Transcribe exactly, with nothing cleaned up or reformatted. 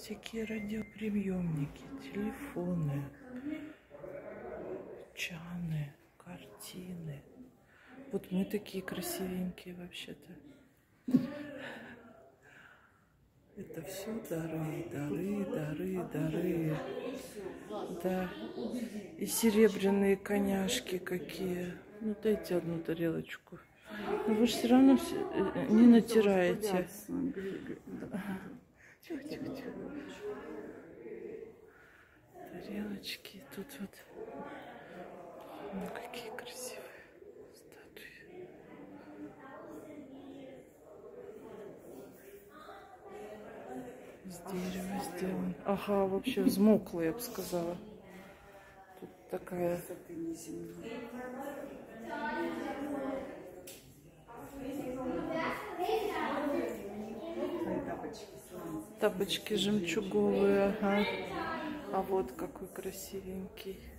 всякие радиоприемники, телефоны, чаны, картины. Вот мы такие красивенькие вообще-то. Это все дары, дары, дары, дары. Да. И серебряные коняшки какие. Ну, дайте одну тарелочку. Но вы же все равно не натираете. Тихо, тихо, тихо. Тарелочки. Тут вот. Ну, какие красивые статуи. Из дерева сделан. Ага, вообще взмоклый, я бы сказала. Тут такая... Тапочки жемчуговые, ага. А вот какой красивенький.